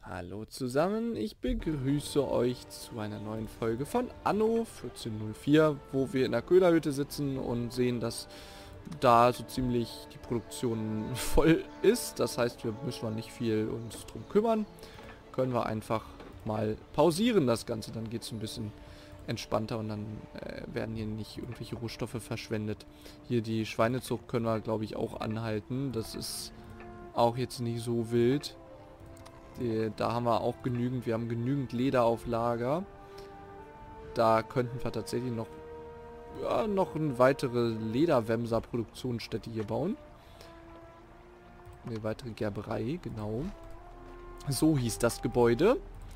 Hallo zusammen, ich begrüße euch zu einer neuen Folge von Anno 1404, wo wir in der Köhlerhütte sitzen und sehen, dass da so ziemlich die Produktion voll ist. Das heißt, wir müssen nicht viel uns drum kümmern. Können wir einfach mal pausieren das Ganze, dann geht es ein bisschen entspannter und dann werden hier nicht irgendwelche Rohstoffe verschwendet. Hier die Schweinezucht können wir, glaube ich, auch anhalten. Das ist auch jetzt nicht so wild. Da haben wir auch genügend, wir haben genügend Leder auf Lager. Da könnten wir tatsächlich noch eine weitere Lederwämser-Produktionsstätte hier bauen. Eine weitere Gerberei, genau. So hieß das Gebäude.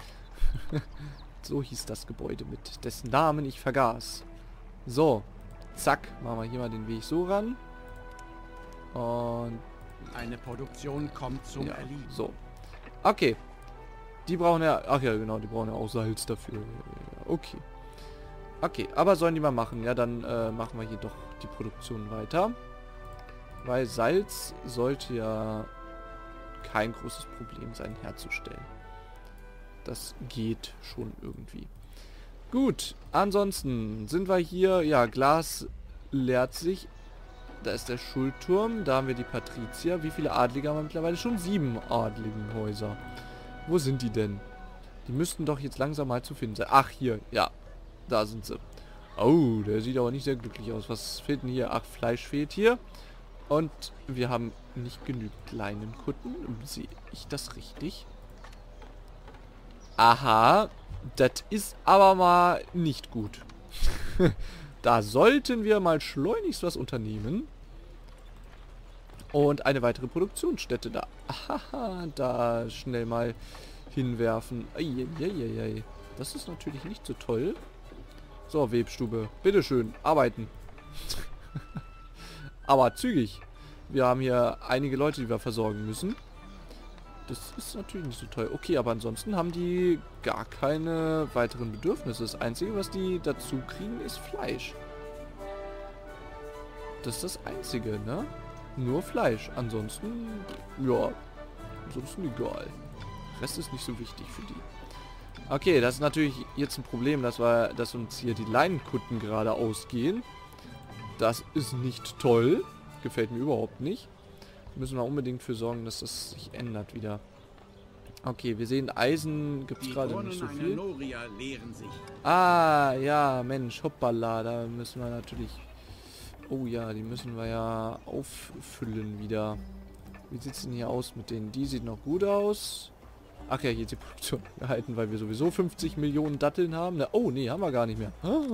So hieß das Gebäude, mit dessen Namen ich vergaß. So, zack, machen wir hier mal den Weg so ran. Und eine Produktion kommt zum Erliegen. So. Okay. Die brauchen ja... Ach ja, genau, die brauchen ja auch Salz dafür. Okay. Okay, aber sollen die mal machen. Ja, dann machen wir hier doch die Produktion weiter. Weil Salz sollte ja kein großes Problem sein herzustellen. Das geht schon irgendwie. Gut, ansonsten sind wir hier... Ja, Glas leert sich. Da ist der Schulturm, da haben wir die Patrizier. Wie viele Adlige haben wir mittlerweile? Schon 7 Adligenhäuser. Wo sind die denn? Die müssten doch jetzt langsam mal zu finden sein. Ach, hier, ja. Da sind sie. Oh, der sieht aber nicht sehr glücklich aus. Was fehlt denn hier? Ach, Fleisch fehlt hier. Und wir haben nicht genügend Leinenkutten. Sehe ich das richtig? Aha, das ist aber mal nicht gut. Da sollten wir mal schleunigst was unternehmen. Und eine weitere Produktionsstätte da. Aha, da schnell mal hinwerfen. Eieieiei. Das ist natürlich nicht so toll. So, Webstube. Bitteschön, arbeiten. Aber zügig. Wir haben hier einige Leute, die wir versorgen müssen. Das ist natürlich nicht so toll. Okay, aber ansonsten haben die gar keine weiteren Bedürfnisse. Das Einzige, was die dazu kriegen, ist Fleisch. Das ist das Einzige, ne? Nur Fleisch. Ansonsten, ja, ansonsten egal. Rest ist nicht so wichtig für die. Okay, das ist natürlich jetzt ein Problem, dass uns hier die Leinenkutten gerade ausgehen. Das ist nicht toll. Gefällt mir überhaupt nicht. Müssen wir unbedingt für sorgen, dass das sich ändert wieder. Okay, wir sehen, Eisen gibt es gerade nicht so viel. Ah, ja, Mensch, hoppala, da müssen wir natürlich... Oh ja, die müssen wir ja auffüllen wieder. Wie sieht es denn hier aus mit denen? Die sieht noch gut aus. Ach ja, hier ist die Produktion gehalten, weil wir sowieso 50 Millionen Datteln haben. Oh, nee, haben wir gar nicht mehr.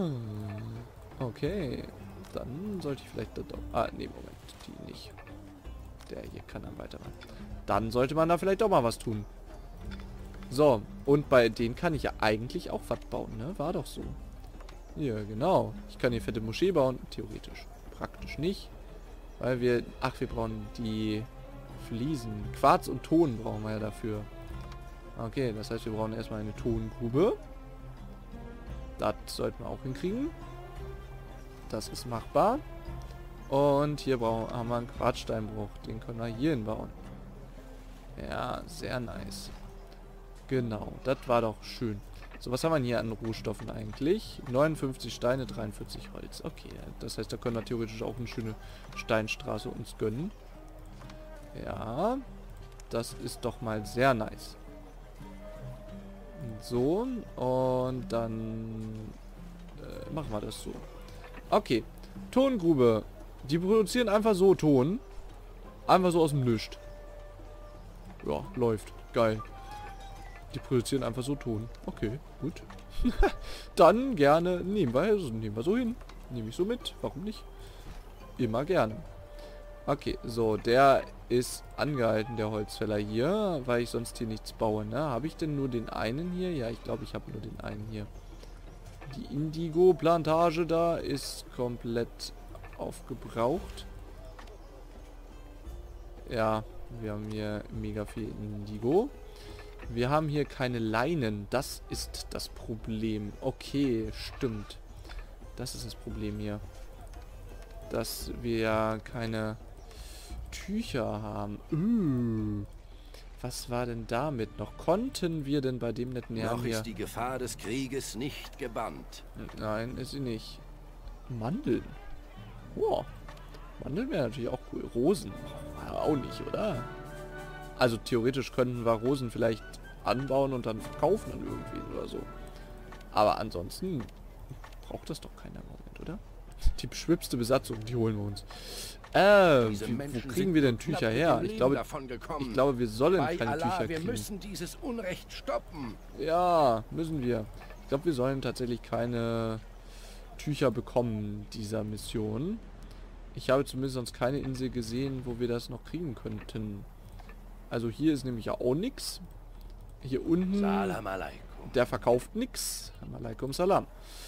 Okay. Dann sollte ich vielleicht... nee, Moment. Die nicht. Der hier kann dann weitermachen. Dann sollte man da vielleicht doch mal was tun. So, und bei denen kann ich ja eigentlich auch was bauen, ne? War doch so. Ja, genau. Ich kann hier fette Moschee bauen. Theoretisch. Praktisch nicht. Weil wir... Ach, wir brauchen die Fliesen. Quarz und Ton brauchen wir ja dafür. Okay, das heißt, wir brauchen erstmal eine Tongrube. Das sollten wir auch hinkriegen. Das ist machbar. Und hier haben wir einen Quarzsteinbruch. Den können wir hier hinbauen. Ja, sehr nice. Genau, das war doch schön. So, was haben wir hier an Rohstoffen eigentlich? 59 Steine, 43 Holz. Okay, das heißt, da können wir theoretisch auch eine schöne Steinstraße uns gönnen. Ja, das ist doch mal sehr nice. So, und dann machen wir das so. Okay, Tongrube. Die produzieren einfach so Ton. Einfach so aus dem Nichts. Ja, läuft. Geil. Die produzieren einfach so Ton. Okay, gut. Dann gerne nehmen wir so hin. Nehme ich so mit. Warum nicht? Immer gerne. Okay, so, der ist angehalten, der Holzfäller hier, weil ich sonst hier nichts baue, ne? Habe ich denn nur den einen hier? Ja, ich glaube, ich habe nur den einen hier. Die Indigo-Plantage da ist komplett aufgebraucht. Ja, wir haben hier mega viel Indigo. Wir haben hier keine Leinen. Das ist das Problem. Okay, stimmt. Das ist das Problem hier. Dass wir keine Tücher haben. Was war denn damit noch? Konnten wir denn bei dem netten Herrn Noch hier... ist die Gefahr des Krieges nicht gebannt. Nein, ist sie nicht. Mandeln. Oh. Mandeln wäre natürlich auch cool. Rosen. Auch nicht, oder? Also theoretisch könnten wir Rosen vielleicht anbauen und dann verkaufen an irgendwen oder so. Aber ansonsten braucht das doch keiner im Moment, oder? Die beschwipste Besatzung, die holen wir uns. Wo kriegen wir denn Tücher her? Ich glaube, wir sollen keine Tücher kriegen. Wir müssen dieses Unrecht stoppen. Ja, müssen wir. Ich glaube, wir sollen tatsächlich keine Tücher bekommen dieser Mission. Ich habe zumindest sonst keine Insel gesehen, wo wir das noch kriegen könnten. Also hier ist nämlich ja auch nichts. Hier unten, Salam alaikum. Der verkauft nichts. Alaikum salam.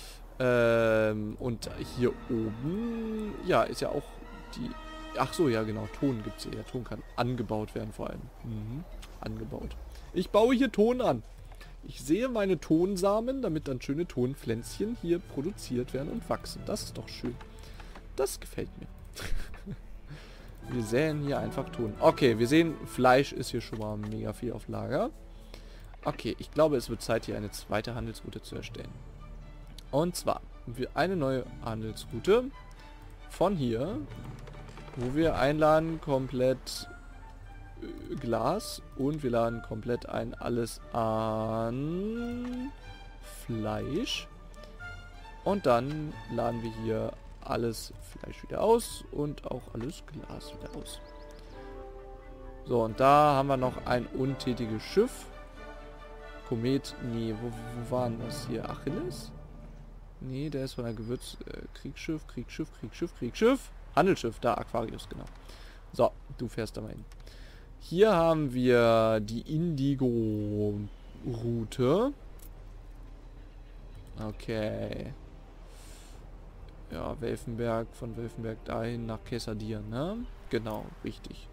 Und hier oben, ja, ist ja auch die... Ach so, ja genau, Ton gibt es hier. Der Ton kann angebaut werden vor allem. Angebaut. Ich baue hier Ton an. Ich sehe meine Tonsamen, damit dann schöne Tonpflänzchen hier produziert werden und wachsen. Das ist doch schön. Das gefällt mir. Wir säen hier einfach Ton. Okay, wir sehen, Fleisch ist hier schon mal mega viel auf Lager. Okay, ich glaube, es wird Zeit, hier eine zweite Handelsroute zu erstellen. Und zwar eine neue Handelsroute von hier, wo wir einladen komplett Glas und wir laden komplett ein alles an Fleisch. Und dann laden wir hier alles Fleisch wieder aus und auch alles Glas wieder aus. So, und da haben wir noch ein untätiges Schiff. Komet, nee, wo waren das hier? Achilles? Nee, der ist von der Kriegsschiff. Handelsschiff, da, Aquarius, genau. So, du fährst da mal hin. Hier haben wir die Indigo-Route. Okay. Ja, Welfenberg, von Welfenberg dahin nach Quesadia, ne? Genau, richtig.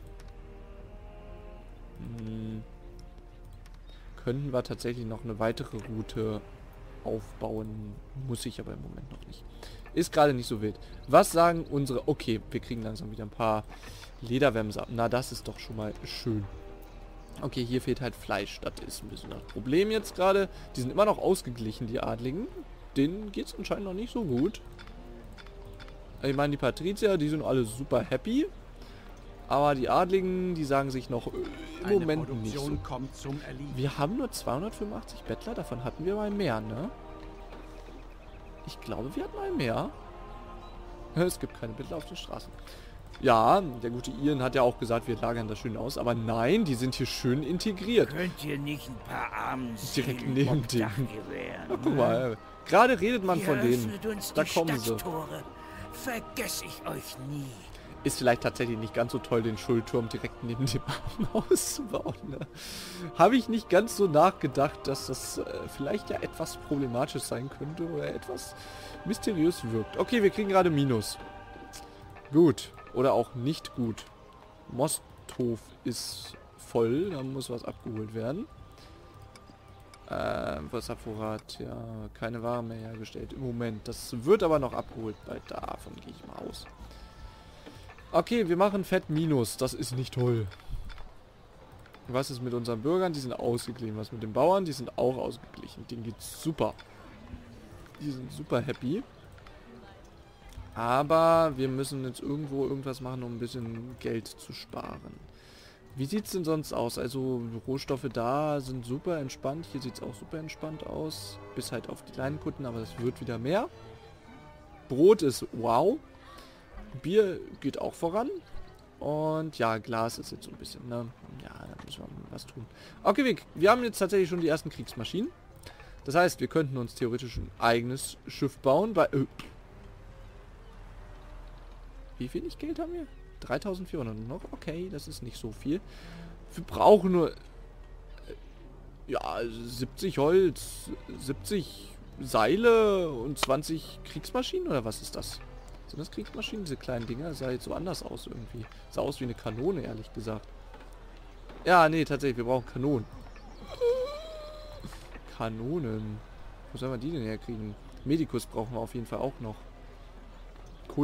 Könnten wir tatsächlich noch eine weitere Route aufbauen. Muss ich aber im Moment noch nicht. Ist gerade nicht so wild. Was sagen unsere... Okay, wir kriegen langsam wieder ein paar Lederwämser ab. Na, das ist doch schon mal schön. Okay, hier fehlt halt Fleisch. Das ist ein bisschen das Problem jetzt gerade. Die sind immer noch ausgeglichen, die Adligen. Denen geht es anscheinend noch nicht so gut. Ich meine, die Patrizier, die sind alle super happy. Aber die Adligen, die sagen sich noch im Moment nicht so. Wir haben nur 285 Bettler, davon hatten wir mal mehr, ne? Ich glaube, wir hatten mal mehr. Es gibt keine Bettler auf den Straßen. Ja, der gute Ian hat ja auch gesagt, wir lagern das schön aus. Aber nein, die sind hier schön integriert. Könnt ihr nicht ein paar armen direkt neben dem. Ja, guck mal, gerade redet man von denen. Da kommen sie. Vergess ich euch nie. Ist vielleicht tatsächlich nicht ganz so toll, den Schuldturm direkt neben dem Haus zu bauen. Ne? Habe ich nicht ganz so nachgedacht, dass das vielleicht ja etwas problematisch sein könnte oder etwas mysteriös wirkt. Okay, wir kriegen gerade Minus. Gut. Oder auch nicht gut. Mosthof ist voll, da muss was abgeholt werden. Wasservorrat, ja, keine Ware mehr hergestellt im Moment. Das wird aber noch abgeholt, weil davon gehe ich mal aus. Okay, wir machen Fett Minus. Das ist nicht toll. Was ist mit unseren Bürgern? Die sind ausgeglichen. Was mit den Bauern? Die sind auch ausgeglichen. Denen geht's super. Die sind super happy. Aber wir müssen jetzt irgendwas machen, um ein bisschen Geld zu sparen. Wie sieht es denn sonst aus? Also Rohstoffe da sind super entspannt. Hier sieht es auch super entspannt aus. Bis halt auf die kleinen Kunden, aber das wird wieder mehr. Brot ist wow. Bier geht auch voran. Und ja, Glas ist jetzt so ein bisschen, ne? Ja, da müssen wir was tun. Okay, wir haben jetzt tatsächlich schon die ersten Kriegsmaschinen. Das heißt, wir könnten uns theoretisch ein eigenes Schiff bauen. Wie wenig Geld haben wir? 3400 noch. Okay, das ist nicht so viel. Wir brauchen nur... ja, 70 Holz, 70 Seile und 20 Kriegsmaschinen, oder was ist das? Sind das Kriegsmaschinen, diese kleinen Dinger? Das sah jetzt so anders aus irgendwie. Sah aus wie eine Kanone, ehrlich gesagt. Ja, nee, tatsächlich, wir brauchen Kanonen. Kanonen. Wo sollen wir die denn herkriegen? Medikus brauchen wir auf jeden Fall auch noch.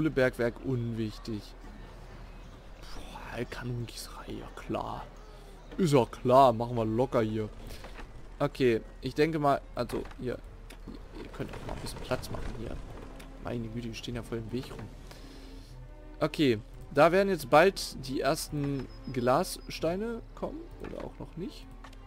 Kohlebergwerk unwichtig. Boah, Kanonengießerei, ja klar. Ist ja klar, machen wir locker hier. Okay, ich denke mal, also ihr könnt auch mal ein bisschen Platz machen hier. Meine Güte, die stehen ja voll im Weg rum. Okay, da werden jetzt bald die ersten Glassteine kommen. Oder auch noch nicht.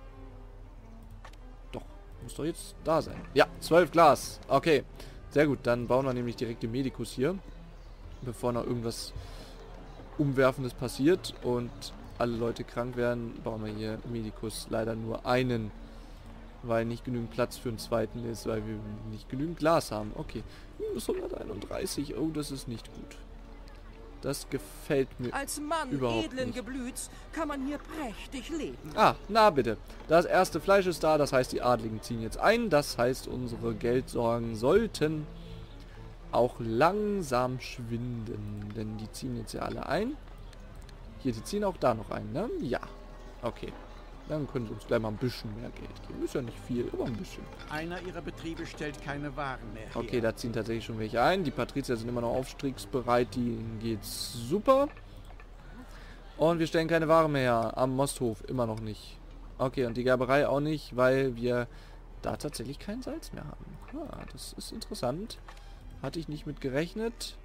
Doch, muss doch jetzt da sein. Ja, 12 Glas. Okay, sehr gut. Dann bauen wir nämlich direkt die Medikus hier. Bevor noch irgendwas Umwerfendes passiert und alle Leute krank werden, bauen wir hier Medikus leider nur einen. Weil nicht genügend Platz für einen zweiten ist, weil wir nicht genügend Glas haben. Okay, minus 131. Oh, das ist nicht gut. Das gefällt mir Als Mann überhaupt edlen nicht. Geblüts kann man hier prächtig leben. Ah, na bitte. Das erste Fleisch ist da, das heißt, die Adligen ziehen jetzt ein. Das heißt, unsere Geldsorgen sollten auch langsam schwinden. Denn die ziehen jetzt ja alle ein. Hier, die ziehen auch da noch ein, ne? Ja. Okay. Dann können sie uns gleich mal ein bisschen mehr Geld geben. Ist ja nicht viel, aber ein bisschen. Einer ihrer Betriebe stellt keine Waren mehr her. Okay, da ziehen tatsächlich schon welche ein. Die Patrizier sind immer noch aufstiegsbereit. Denen geht's super. Und wir stellen keine Ware mehr her. Am Mosthof immer noch nicht. Okay, und die Gerberei auch nicht, weil wir da tatsächlich kein Salz mehr haben. Ah, das ist interessant. Hatte ich nicht mit gerechnet.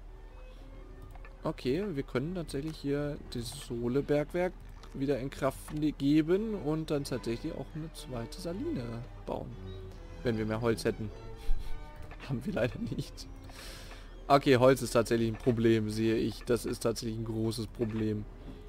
Okay, wir können tatsächlich hier das Sohlebergwerk wieder in Kraft geben und dann tatsächlich auch eine zweite Saline bauen. Wenn wir mehr Holz hätten. Haben wir leider nicht. Okay, Holz ist tatsächlich ein Problem, sehe ich. Das ist tatsächlich ein großes Problem.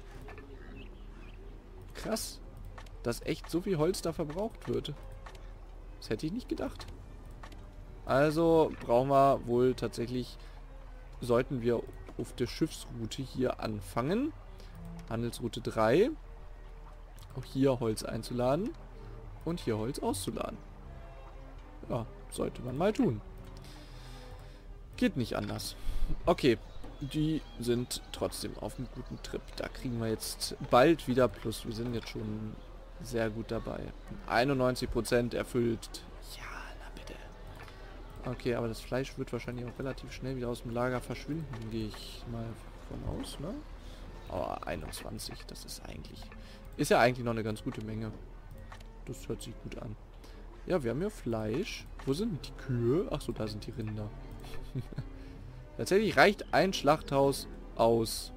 Krass, dass echt so viel Holz da verbraucht wird. Das hätte ich nicht gedacht. Also brauchen wir wohl tatsächlich, sollten wir auf der Schiffsroute hier anfangen. Handelsroute 3. Auch hier Holz einzuladen. Und hier Holz auszuladen. Ja, sollte man mal tun. Geht nicht anders. Okay, die sind trotzdem auf einem guten Trip. Da kriegen wir jetzt bald wieder Plus. Wir sind jetzt schon sehr gut dabei. 91% erfüllt. Ja, na bitte. Okay, aber das Fleisch wird wahrscheinlich auch relativ schnell wieder aus dem Lager verschwinden. Gehe ich mal von aus, ne? Aber 21, das ist eigentlich... Ist ja eigentlich noch eine ganz gute Menge. Das hört sich gut an. Ja, wir haben ja Fleisch. Wo sind die Kühe? Achso, da sind die Rinder. Tatsächlich reicht ein Schlachthaus aus,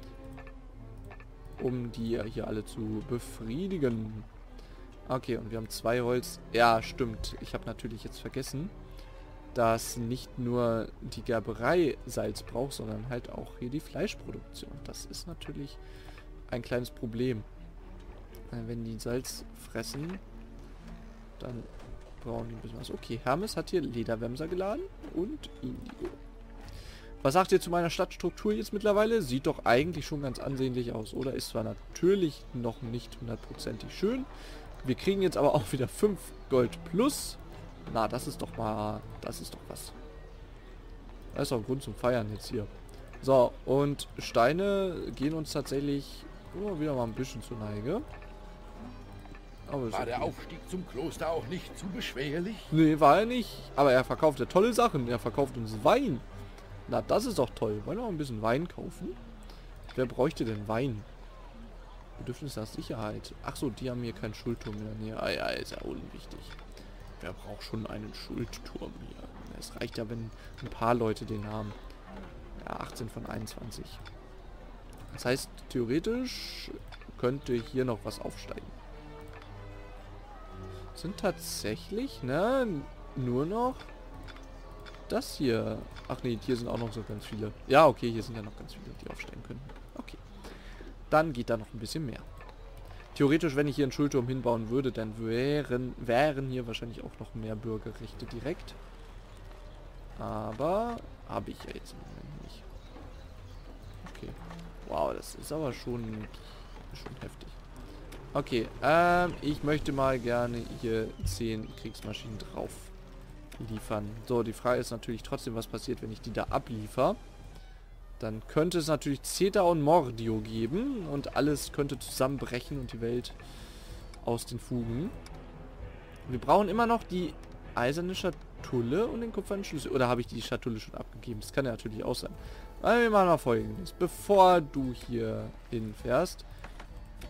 um die hier alle zu befriedigen. Okay, und wir haben 2 Holz. Ja, stimmt. Ich habe natürlich jetzt vergessen, dass nicht nur die Gerberei Salz braucht, sondern halt auch hier die Fleischproduktion. Das ist natürlich ein kleines Problem. Wenn die Salz fressen, dann brauchen die ein bisschen was. Okay, Hermes hat hier Lederwämser geladen und Indigo. Was sagt ihr zu meiner Stadtstruktur jetzt mittlerweile? Sieht doch eigentlich schon ganz ansehnlich aus, oder? Ist zwar natürlich noch nicht 100%ig schön. Wir kriegen jetzt aber auch wieder 5 Gold plus. Na, das ist doch mal... Das ist doch was. Das ist doch ein Grund zum Feiern jetzt hier. So, und Steine gehen uns tatsächlich wieder mal ein bisschen zur Neige. Aber War der Aufstieg zum Kloster auch nicht zu beschwerlich? Nee, war er nicht. Aber er verkauft ja tolle Sachen. Er verkauft uns Wein. Na, das ist doch toll. Wollen wir noch ein bisschen Wein kaufen? Wer bräuchte denn Wein? Bedürfnis nach Sicherheit. Ach so, die haben hier keinen Schuldturm in der Nähe. Ah ja, ist ja unwichtig. Wer braucht schon einen Schuldturm hier? Es reicht ja, wenn ein paar Leute den haben. Ja, 18 von 21. Das heißt, theoretisch könnte hier noch was aufsteigen. Sind tatsächlich, ne, nur noch das hier. Ach nee, hier sind auch noch so ganz viele. Ja, okay, hier sind ja noch ganz viele, die aufsteigen können. Okay. Dann geht da noch ein bisschen mehr. Theoretisch, wenn ich hier einen Schulturm hinbauen würde, dann wären hier wahrscheinlich auch noch mehr Bürgerrechte direkt. Aber habe ich ja jetzt im Moment nicht. Okay. Wow, das ist aber schon heftig. Okay, ich möchte mal gerne hier 10 Kriegsmaschinen drauf liefern. So, die Frage ist natürlich trotzdem, was passiert, wenn ich die da abliefer. Dann könnte es natürlich Zeta und Mordio geben und alles könnte zusammenbrechen und die Welt aus den Fugen. Wir brauchen immer noch die eiserne Schatulle und den kupfernen Schlüssel. Oder habe ich die Schatulle schon abgegeben? Das kann ja natürlich auch sein. Aber wir machen mal Folgendes. Bevor du hier hinfährst,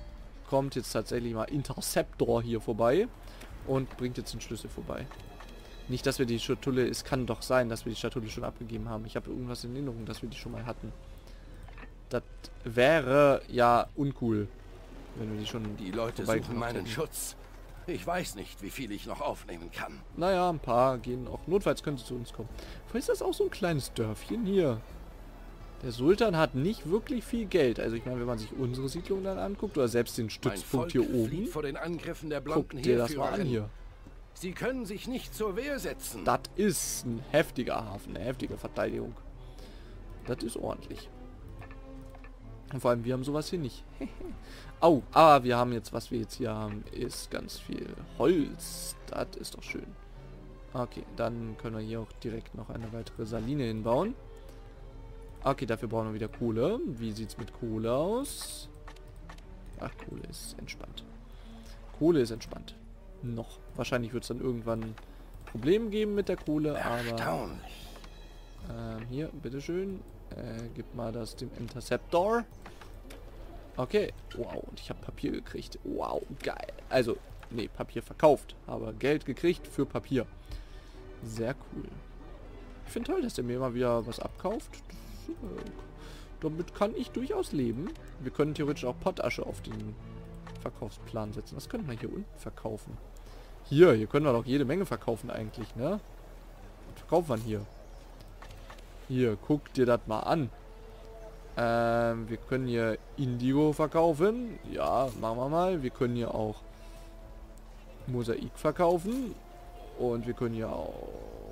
kommt jetzt tatsächlich mal Interceptor hier vorbei und bringt jetzt den Schlüssel vorbei. Nicht, dass wir die Schatulle... Es kann doch sein, dass wir die Schatulle schon abgegeben haben. Ich habe irgendwas in Erinnerung, dass wir die schon mal hatten. Das wäre ja uncool, wenn wir die schon... Die Leute suchen meinen Schutz. Ich weiß nicht, wie viel ich noch aufnehmen kann. Naja, ein paar gehen auch. Notfalls können sie zu uns kommen. Vielleicht ist das auch so ein kleines Dörfchen hier. Der Sultan hat nicht wirklich viel Geld. Also ich meine, wenn man sich unsere Siedlung dann anguckt oder selbst den Stützpunkt hier oben, vor den Angriffen der guck blonden dir das mal an hier. Sie können sich nicht zur Wehr setzen. Das ist ein heftiger Hafen, eine heftige Verteidigung. Das ist ordentlich. Und vor allem, wir haben sowas hier nicht. Au, aber wir haben jetzt, was wir jetzt hier haben, ist ganz viel Holz. Das ist doch schön. Okay, dann können wir hier auch direkt noch eine weitere Saline hinbauen. Okay, dafür brauchen wir wieder Kohle. Wie sieht es mit Kohle aus? Ach, Kohle ist entspannt. Kohle ist entspannt. Noch. Wahrscheinlich wird es dann irgendwann Probleme geben mit der Kohle, aber... Erstaunlich. Hier, bitteschön. Gib mal das dem Interceptor. Okay. Wow, und ich habe Papier gekriegt. Wow, geil. Also, nee, Papier verkauft. Aber Geld gekriegt für Papier. Sehr cool. Ich finde toll, dass der mir immer wieder was abkauft. Damit kann ich durchaus leben. Wir können theoretisch auch Pottasche auf den Verkaufsplan setzen. Das könnten wir hier unten verkaufen. Hier können wir doch jede Menge verkaufen eigentlich, ne? Was verkauft man hier? Hier, guck dir das mal an. Wir können hier Indigo verkaufen. Ja, machen wir mal. Wir können hier auch Mosaik verkaufen. Und wir können hier auch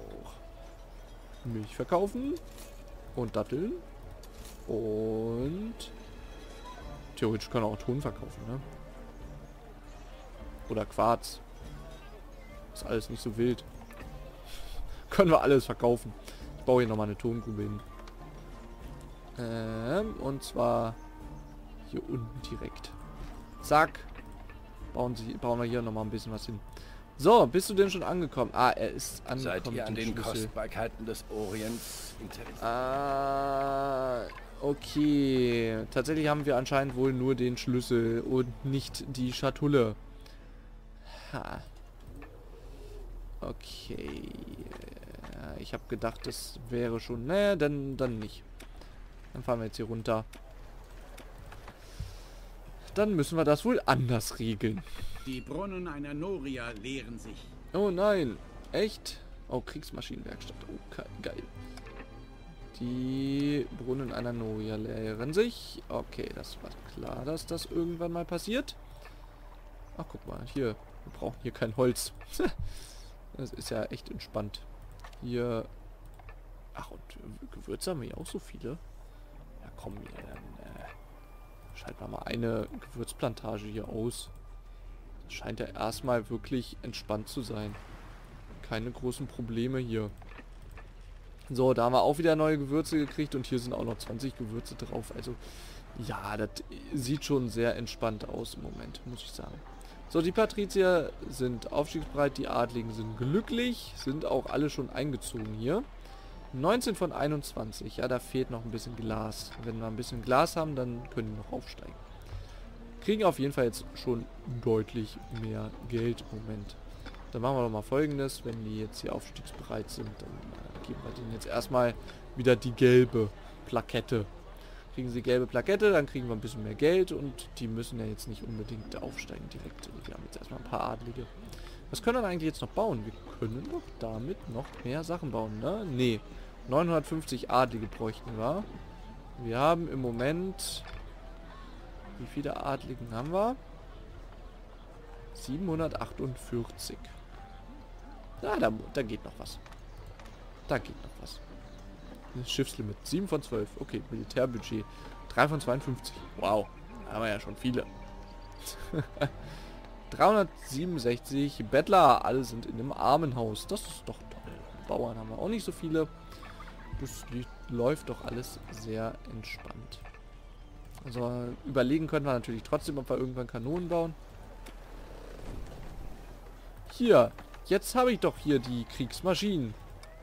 Milch verkaufen. Und Datteln. Und theoretisch können wir auch Ton verkaufen, ne? Oder Quarz. Ist alles nicht so wild. Können wir alles verkaufen. Ich baue hier nochmal eine Tongrube hin. Und zwar hier unten direkt. Zack. Bauen wir hier nochmal ein bisschen was hin. So, bist du denn schon angekommen? Ah, er ist angekommen. Seid ihr an den Kostbarkeiten des Orients interessiert? Ah, okay. Tatsächlich haben wir anscheinend wohl nur den Schlüssel und nicht die Schatulle. Ha. Okay. Ich habe gedacht, das wäre schon... Ne, dann nicht. Dann fahren wir jetzt hier runter. Dann müssen wir das wohl anders regeln. Die Brunnen einer Noria leeren sich. Oh nein. Echt? Oh, Kriegsmaschinenwerkstatt. Oh, geil. Die Brunnen einer Noria leeren sich. Okay, das war klar, dass das irgendwann mal passiert. Ach, guck mal. Hier. Wir brauchen hier kein Holz. Das ist ja echt entspannt. Hier... Ach, und Gewürze haben wir ja auch so viele. Ja, komm, hier, dann schalten wir mal eine Gewürzplantage hier aus. Das scheint ja erstmal wirklich entspannt zu sein. Keine großen Probleme hier. So, da haben wir auch wieder neue Gewürze gekriegt und hier sind auch noch 20 Gewürze drauf. Also, ja, das sieht schon sehr entspannt aus im Moment, muss ich sagen. So, die Patrizier sind aufstiegsbereit, die Adligen sind glücklich, sind auch alle schon eingezogen hier. 19 von 21, ja, da fehlt noch ein bisschen Glas. Wenn wir ein bisschen Glas haben, dann können die noch aufsteigen. Kriegen auf jeden Fall jetzt schon deutlich mehr Geld im Moment. Dann machen wir doch mal Folgendes, wenn die jetzt hier aufstiegsbereit sind, dann geben wir denen jetzt erstmal wieder die gelbe Plakette. Kriegen sie gelbe Plakette, dann kriegen wir ein bisschen mehr Geld und die müssen ja jetzt nicht unbedingt aufsteigen direkt. Wir haben jetzt erstmal ein paar Adlige. Was können wir eigentlich jetzt noch bauen? Wir können doch damit noch mehr Sachen bauen, ne? Nee. 950 Adlige bräuchten wir. Wir haben im Moment... Wie viele Adligen haben wir? 748. Ja, da geht noch was. Da geht noch was. Das Schiffslimit. 7 von 12. Okay, Militärbudget. 3 von 52. Wow. Da haben wir ja schon viele. 367 Bettler. Alle sind in einem Armenhaus. Das ist doch toll. Bauern haben wir auch nicht so viele. Das läuft doch alles sehr entspannt. Also überlegen können wir natürlich trotzdem, ob wir irgendwann Kanonen bauen. Hier. Jetzt habe ich doch hier die Kriegsmaschinen.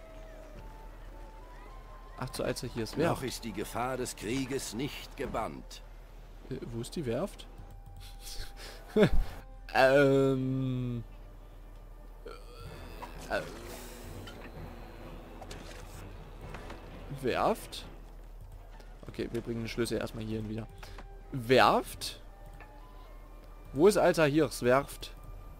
Ach, so als er hier ist Werft. Noch ist die Gefahr des Krieges nicht gebannt. Wo ist die Werft? Werft. Okay, wir bringen den Schlüssel erstmal hierhin wieder. Werft. Wo ist Alter Hirs Werft?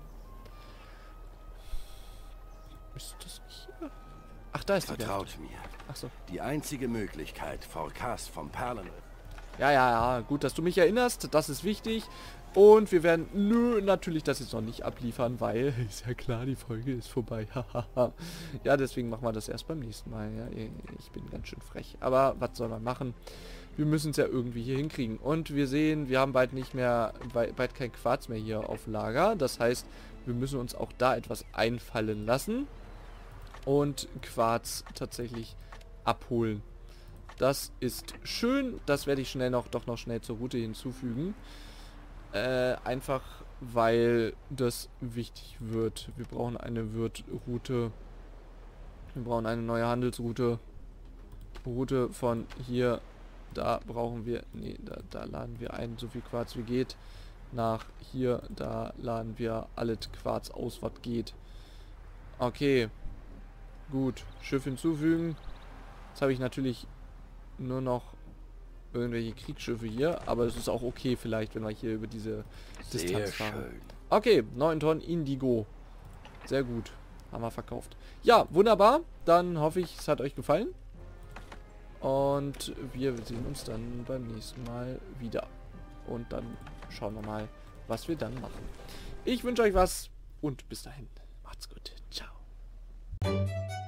Ist das nicht hier? Ach, da ist die Werft. Vertraut mir. Ach so. Die einzige Möglichkeit, Forecast vom Perlen... Ja, gut, dass du mich erinnerst. Das ist wichtig. Und wir werden natürlich das jetzt noch nicht abliefern, weil, ist ja klar, die Folge ist vorbei. Ja, deswegen machen wir das erst beim nächsten Mal. Ja, ich bin ganz schön frech. Aber was soll man machen? Wir müssen es ja irgendwie hier hinkriegen. Und wir sehen, wir haben bald nicht mehr, bald kein Quarz mehr hier auf Lager. Das heißt, wir müssen uns auch da etwas einfallen lassen. Und Quarz tatsächlich abholen. Das ist schön. Das werde ich doch noch schnell zur Route hinzufügen. Einfach weil das wichtig wird. Wir brauchen eine Wirtroute. Wir brauchen eine neue Handelsroute. Route von hier. Da brauchen wir... Nee, da laden wir ein, so viel Quarz wie geht. Nach hier, da laden wir alles Quarz aus, was geht. Okay. Gut. Schiff hinzufügen. Jetzt habe ich natürlich nur noch irgendwelche Kriegsschiffe hier, aber es ist auch okay vielleicht, wenn wir hier über diese Distanz fahren. Schön. Okay, 9 Tonnen Indigo. Sehr gut. Haben wir verkauft. Ja, wunderbar. Dann hoffe ich, es hat euch gefallen. Und wir sehen uns dann beim nächsten Mal wieder. Und dann schauen wir mal, was wir dann machen. Ich wünsche euch was und bis dahin. Macht's gut. Ciao.